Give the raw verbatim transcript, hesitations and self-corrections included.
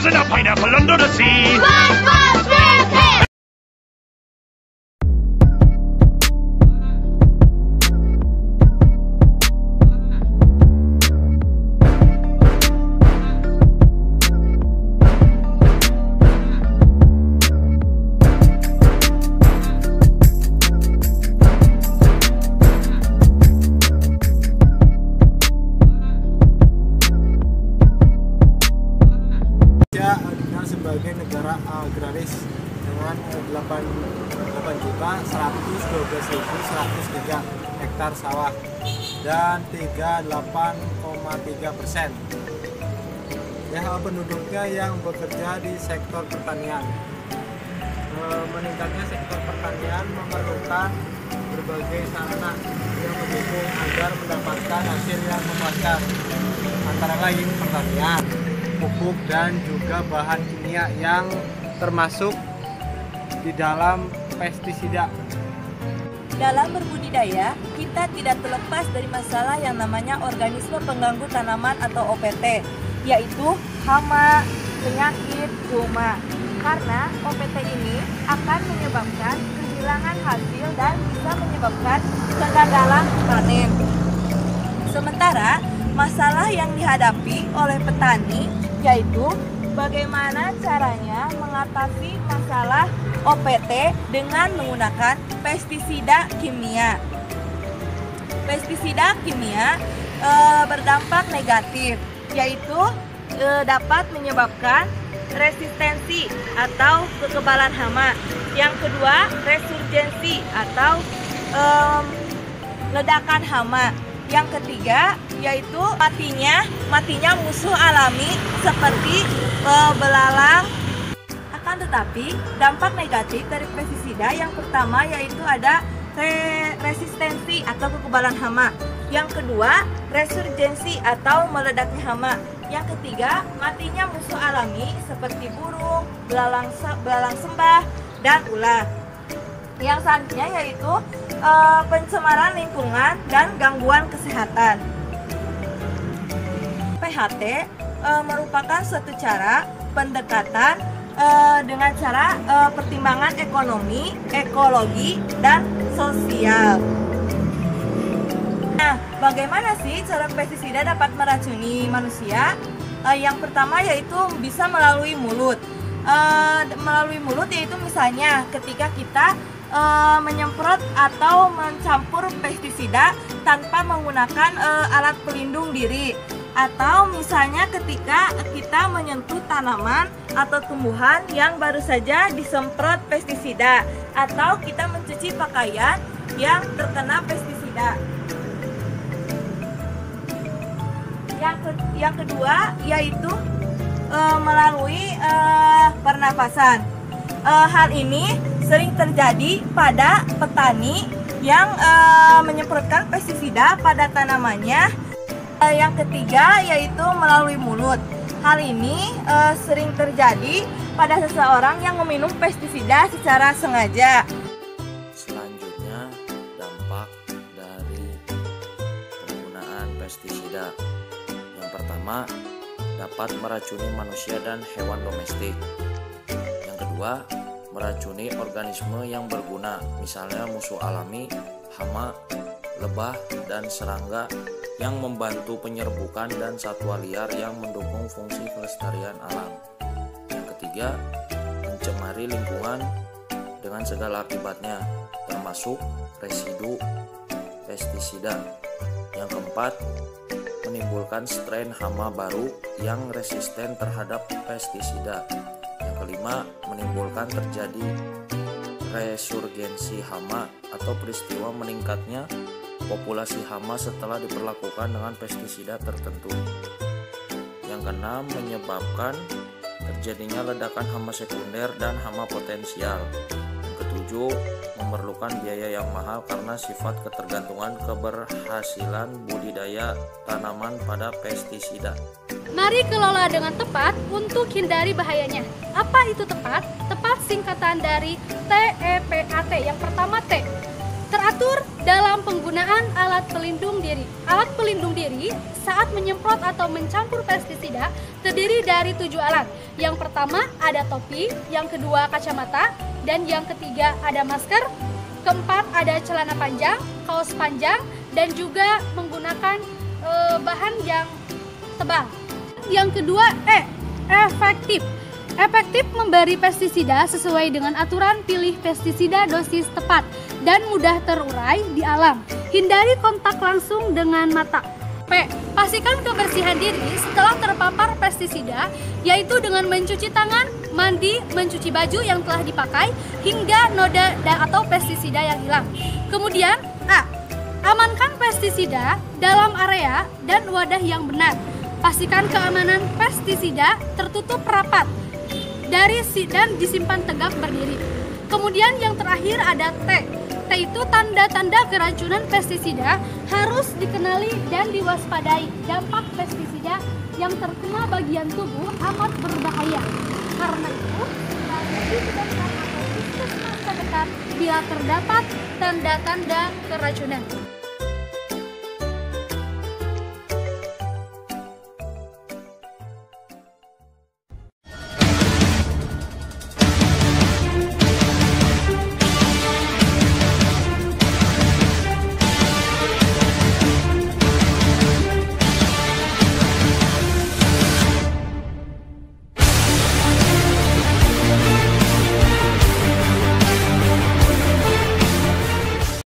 and a pineapple under the sea. SpongeBob SquarePants! Dikenal sebagai negara agraris dengan delapan juta seratus dua belas ribu seratus tiga hektar sawah dan tiga puluh delapan koma tiga persen ya penduduknya yang bekerja di sektor pertanian. E, meningkatnya sektor pertanian memerlukan berbagai sarana yang mendukung agar mendapatkan hasil yang memuaskan, antara lain pertanian, pupuk dan juga bahan kimia yang termasuk di dalam pestisida. Dalam berbudidaya, kita tidak terlepas dari masalah yang namanya organisme pengganggu tanaman atau O P T, yaitu hama, penyakit, hama. Karena O P T ini akan menyebabkan kehilangan hasil dan bisa menyebabkan kegagalan panen. Sementara masalah yang dihadapi oleh petani yaitu bagaimana caranya mengatasi masalah O P T dengan menggunakan pestisida kimia. Pestisida kimia e, berdampak negatif, yaitu e, dapat menyebabkan resistensi atau kekebalan hama. Yang kedua, resurgensi atau e, ledakan hama. Yang ketiga yaitu matinya matinya musuh alami seperti e, belalang. Akan tetapi dampak negatif dari pestisida yang pertama yaitu ada re resistensi atau kekebalan hama. Yang kedua, resurgensi atau meledaknya hama. Yang ketiga, matinya musuh alami seperti burung, belalang belalang sembah dan ular. Yang selanjutnya yaitu e, pencemaran lingkungan dan gangguan kesehatan. P H T e, merupakan suatu cara pendekatan e, dengan cara e, pertimbangan ekonomi, ekologi, dan sosial. Nah, bagaimana sih cara pestisida dapat meracuni manusia? E, yang pertama yaitu bisa melalui mulut. E, melalui mulut yaitu misalnya ketika kita E, menyemprot atau mencampur pestisida tanpa menggunakan e, alat pelindung diri, atau misalnya ketika kita menyentuh tanaman atau tumbuhan yang baru saja disemprot pestisida, atau kita mencuci pakaian yang terkena pestisida. Yang, ke, yang kedua yaitu e, melalui e, pernafasan. E, hal ini sering terjadi pada petani yang e, menyemprotkan pestisida pada tanamannya. E, yang ketiga yaitu melalui mulut. Hal ini e, sering terjadi pada seseorang yang meminum pestisida secara sengaja. Selanjutnya, dampak dari penggunaan pestisida. Yang pertama, dapat meracuni manusia dan hewan domestik. Yang kedua, meracuni organisme yang berguna, misalnya musuh alami, hama, lebah, dan serangga yang membantu penyerbukan dan satwa liar yang mendukung fungsi kelestarian alam. Yang ketiga, mencemari lingkungan dengan segala akibatnya, termasuk residu pestisida. Yang keempat, menimbulkan strain hama baru yang resisten terhadap pestisida. Yang kelima, menimbulkan terjadi resurgensi hama atau peristiwa meningkatnya populasi hama setelah diperlakukan dengan pestisida tertentu. Yang keenam, menyebabkan terjadinya ledakan hama sekunder dan hama potensial. Yang ketujuh, memerlukan biaya yang mahal karena sifat ketergantungan keberhasilan budidaya tanaman pada pestisida. Mari kelola dengan tepat untuk hindari bahayanya. Apa itu tepat? Tepat singkatan dari T E P A T. Yang pertama T, teratur dalam penggunaan alat pelindung diri. Alat pelindung diri saat menyemprot atau mencampur pestisida pestisida terdiri dari tujuh alat. Yang pertama ada topi, yang kedua kacamata, dan yang ketiga ada masker. Keempat ada celana panjang, kaos panjang, dan juga menggunakan e, bahan yang tebal. Yang kedua E, efektif. Efektif memberi pestisida sesuai dengan aturan pilih pestisida dosis tepat dan mudah terurai di alam. Hindari kontak langsung dengan mata. P. Pastikan kebersihan diri setelah terpapar pestisida, yaitu dengan mencuci tangan, mandi, mencuci baju yang telah dipakai, hingga noda atau pestisida yang hilang. Kemudian A. Amankan pestisida dalam area dan wadah yang benar. Pastikan keamanan pestisida tertutup rapat dari dan disimpan tegak berdiri. Kemudian yang terakhir ada T. T itu tanda-tanda keracunan pestisida harus dikenali dan diwaspadai. Dampak pestisida yang terkena bagian tubuh amat berbahaya. Karena itu, dilakukan atau puskesmas terdekat bila terdapat tanda-tanda keracunan.